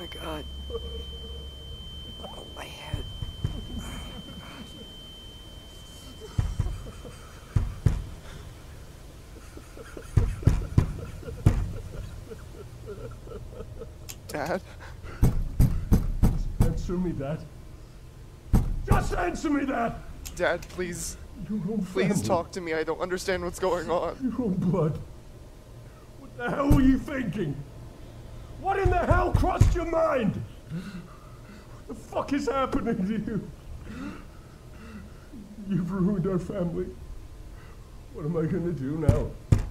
my God. Oh, my head. Dad? Answer me that. Just answer me that! Dad, please. Your own Please family. talk to me. I don't understand what's going on. Your own blood. What the hell were you thinking? What in the hell crossed your mind? What the fuck is happening to you? You've ruined our family. What am I gonna do now?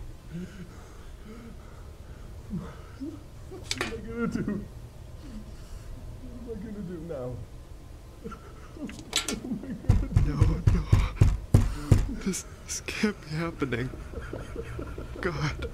What am I gonna do? What am I gonna do now? What am I gonna do? No. This can't be happening. God.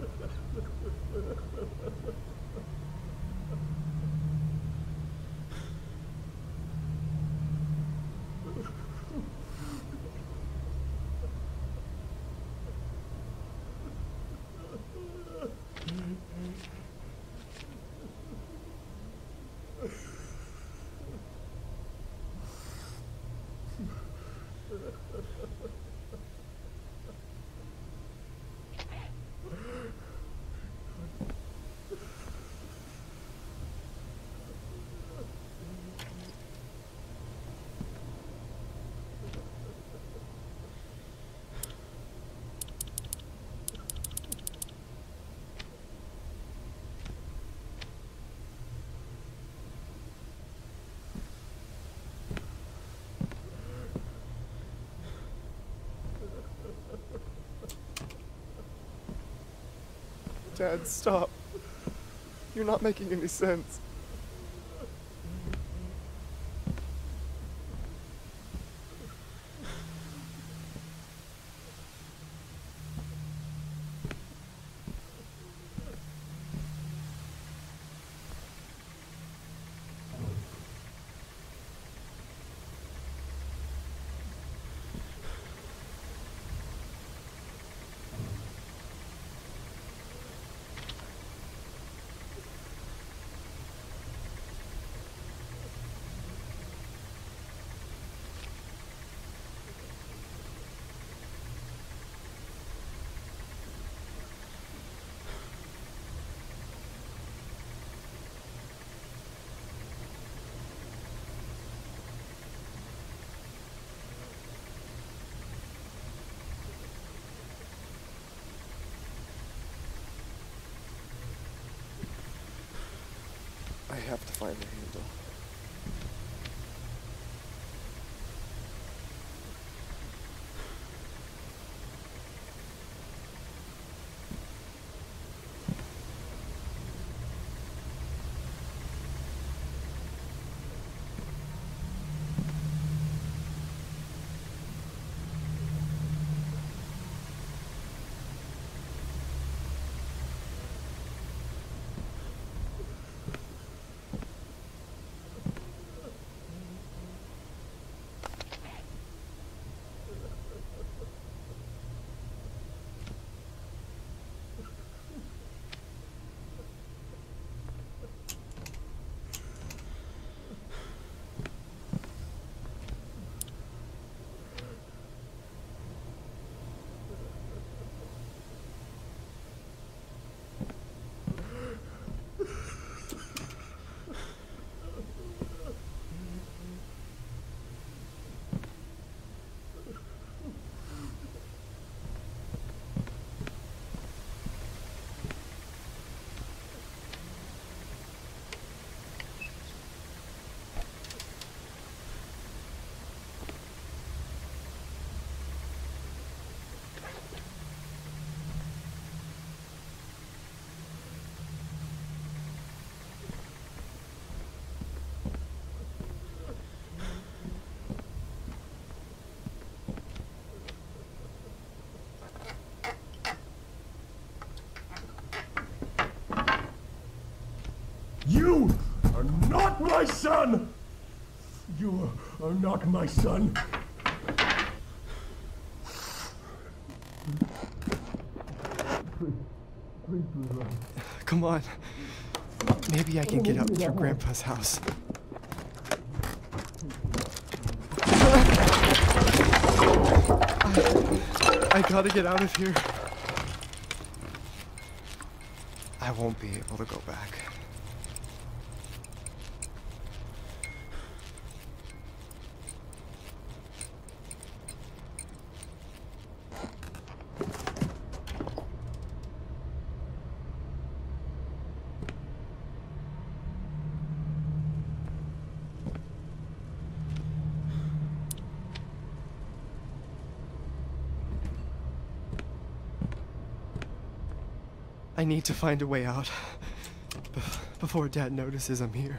Dad, stop. You're not making any sense. I have to find the handle. You are not my son! You are not my son! Please, please, Come on. Maybe I can get out through Grandpa's house. I gotta get out of here. I won't be able to go back. I need to find a way out before Dad notices I'm here.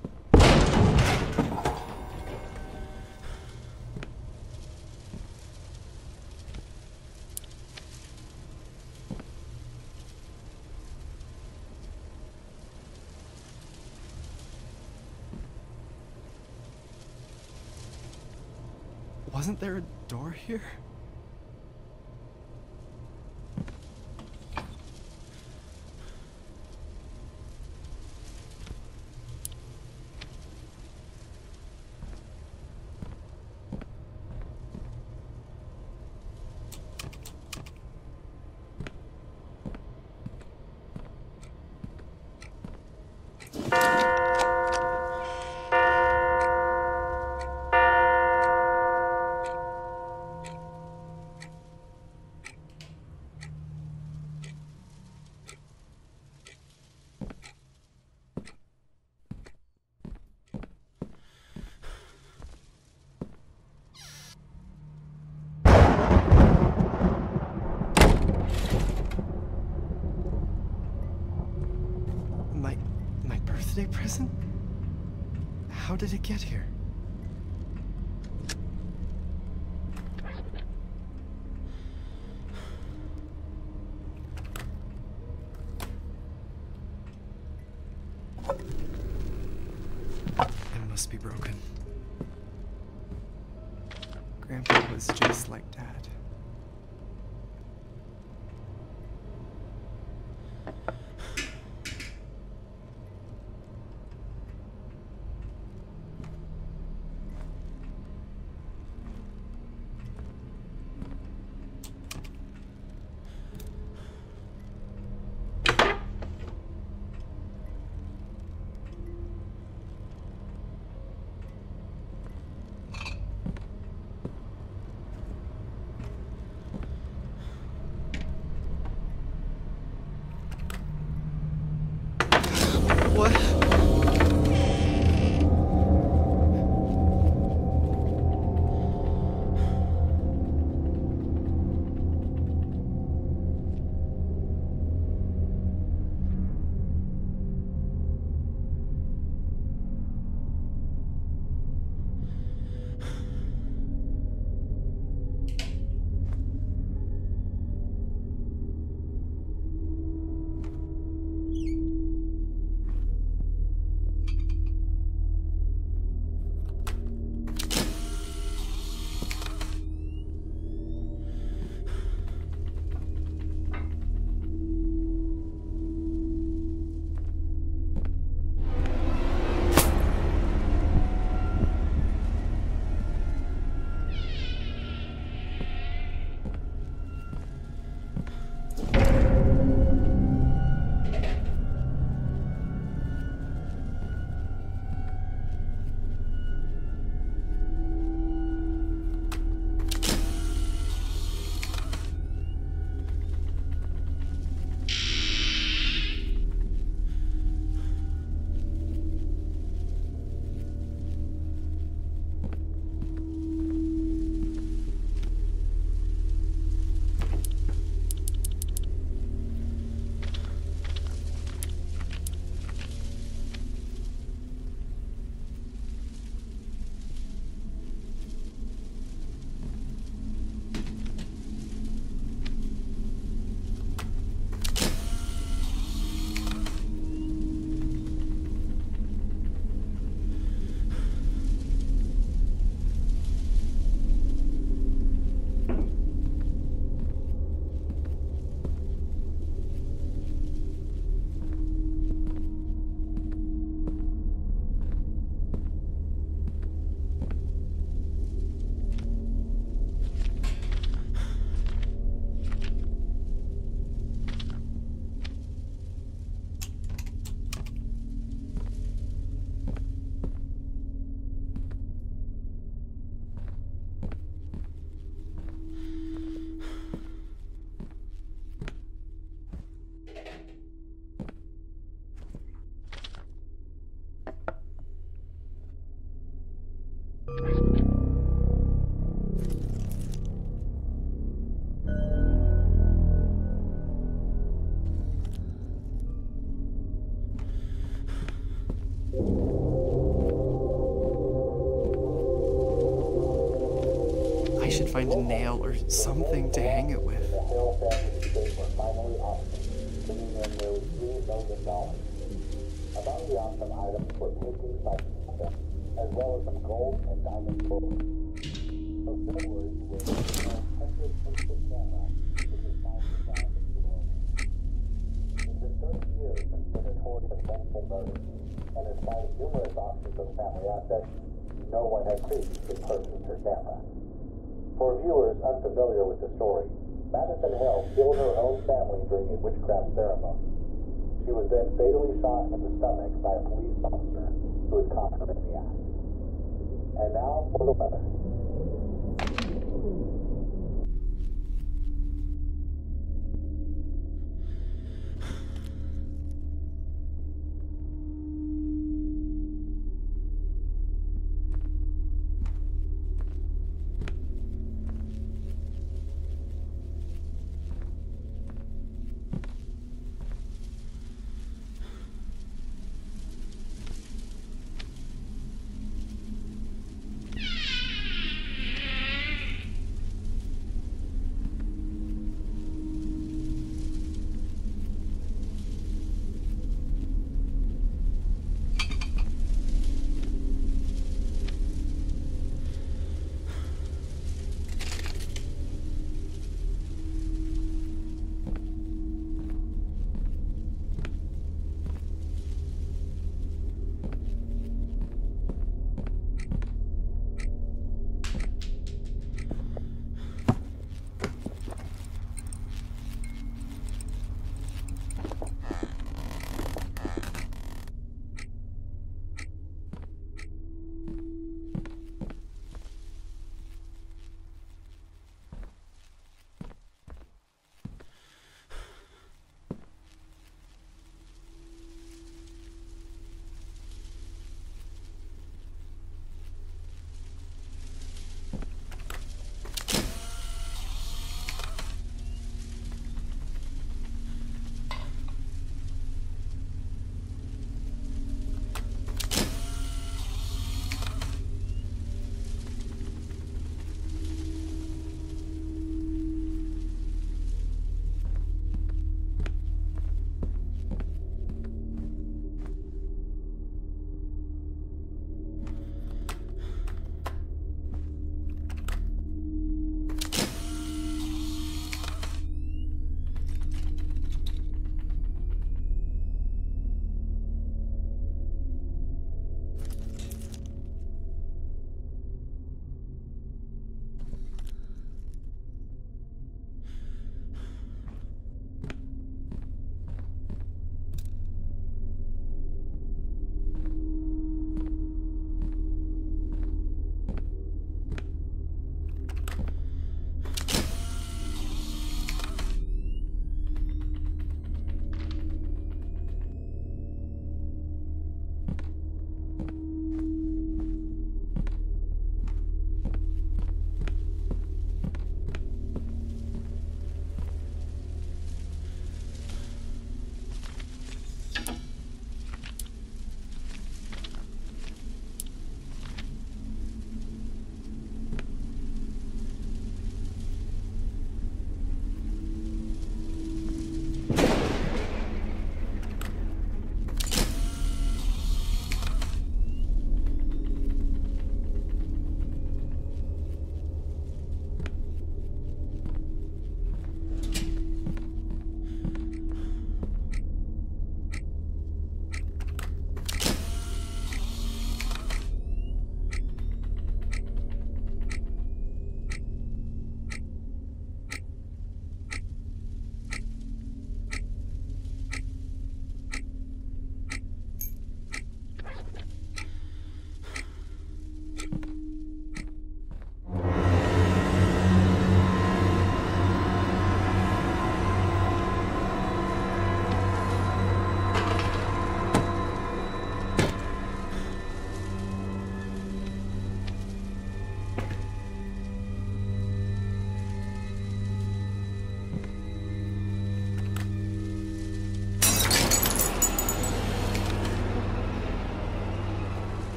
Wasn't there a door here? My birthday present? How did it get here? It must be broken. Grandpa was just like Dad. find a nail or something to hang it with. The Hale family estate were finally auctioned, bringing in nearly $3 million. Among the auction items were paintings by Picasso, as well as some gold and diamond jewelry. So February was the 100th picture camera, which was finally found in the world. It's been 30 years since the notorious multiple murders, and in spite of numerous auctions of family assets, no one had previously purchased her camera. For viewers unfamiliar with the story, MADiSON Hale killed her own family during a witchcraft ceremony. She was then fatally shot in the stomach by a police officer who had caught her in the act. And now for the weather.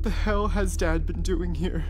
What the hell has Dad been doing here?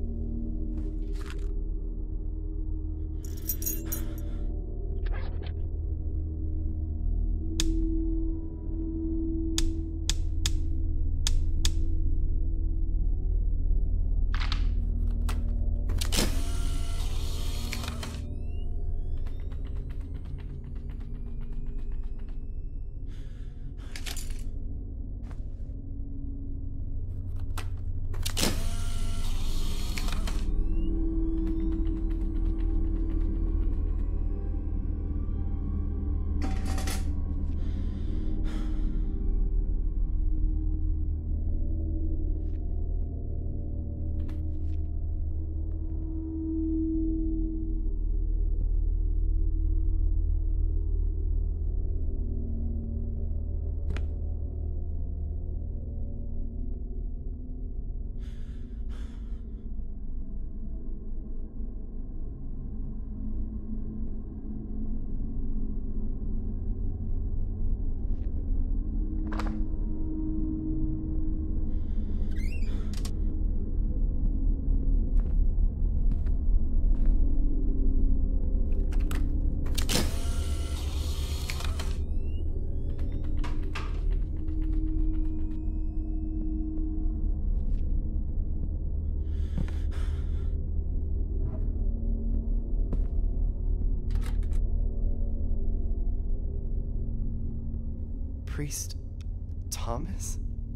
Priest Thomas?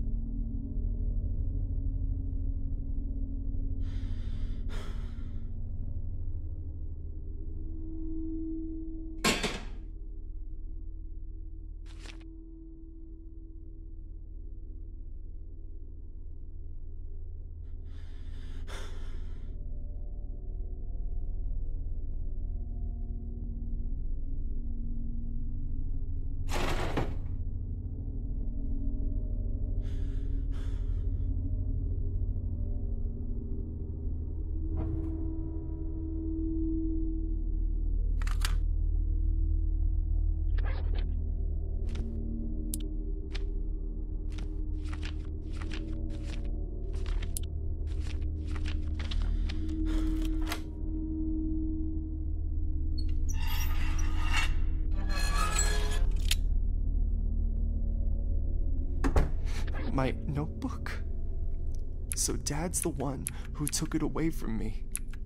My notebook? So Dad's the one who took it away from me.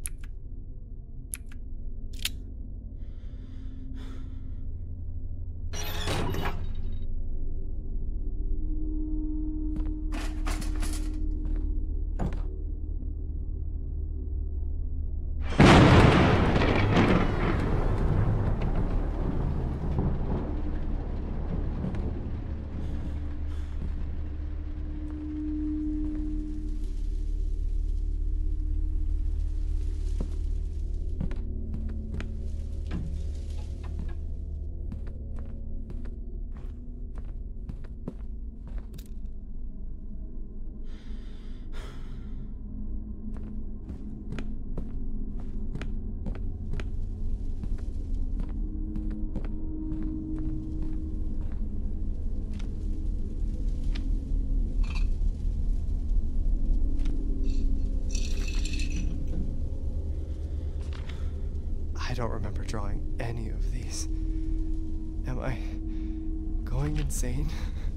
I don't remember drawing any of these. Am I going insane?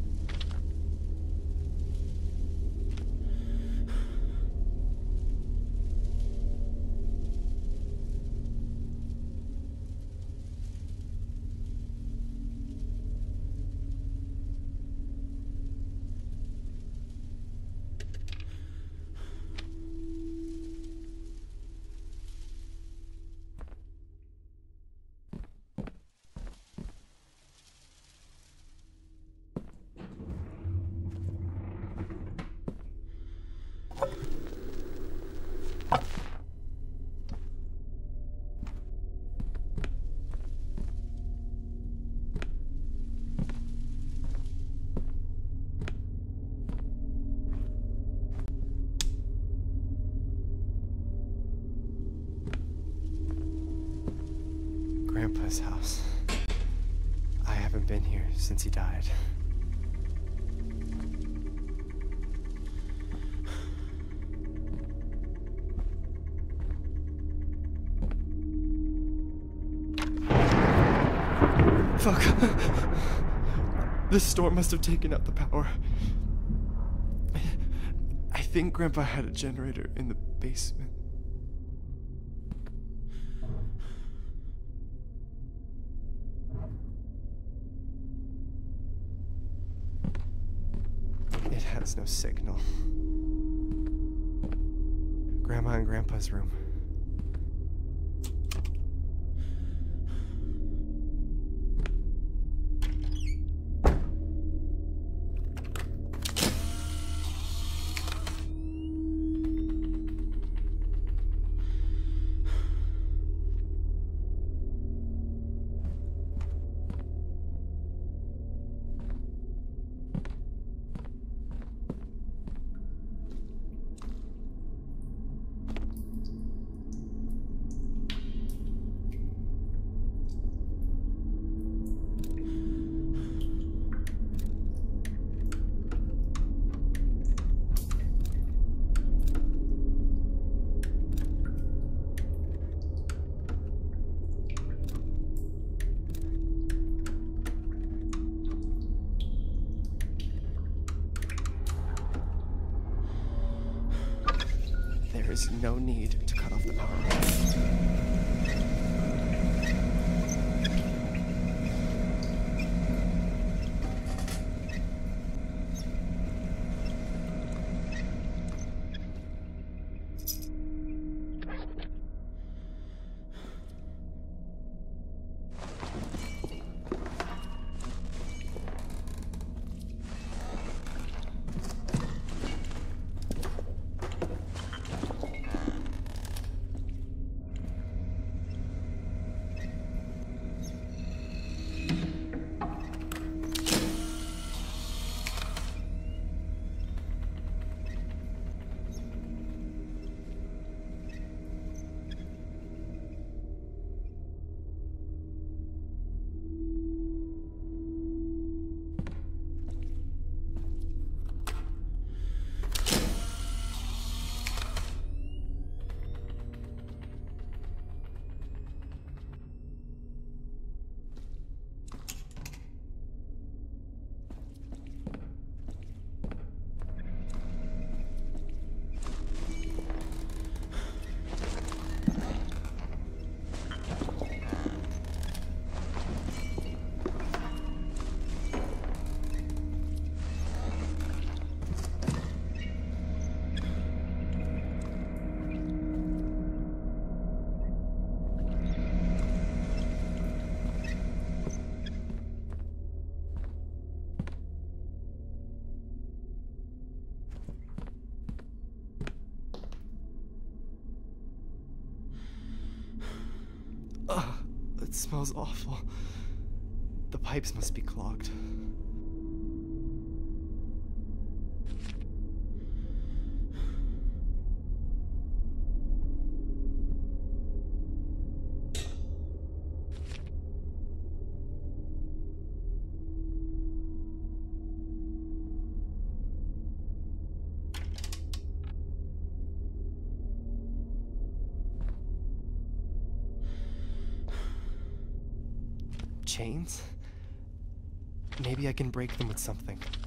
Grandpa's house. I haven't been here since he died. Fuck. This storm must have taken out the power. I think Grandpa had a generator in the basement. It has no signal. Grandma and Grandpa's room. There is no need to cut off the power. It smells awful. The pipes must be clogged. Chains? Maybe I can break them with something.